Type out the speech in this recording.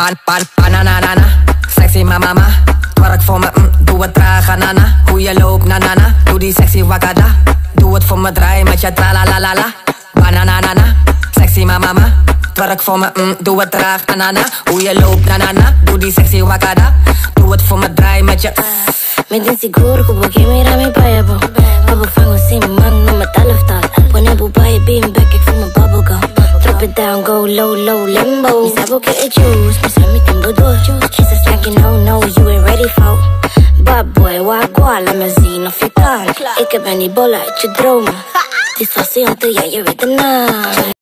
Bananana, sexy mama, twerk voor me, doe het traag, anana. Hoe je loopt, nanana, doe die sexy wakada. Doe het voor me, draai met je tralalala. Bananana, sexy mama, twerk voor me, doe het traag, anana. Hoe je loopt, nanana, doe die sexy wakada. Doe het voor me, draai met je. Me din seguro que mira mi payabo. Babo fango sin man, no me talaftal. Pone bubai beam back, ik voel mijn bubblegum. Drop it down, go low, low, limbo. Mi sabo que es juice, mi sabe mi tengo dos. She says like no, you ain't ready for. Bad boy, wagwa, la mezino fitan. Ik heb een ebola uit je dromen. Die situatie, je weet het na.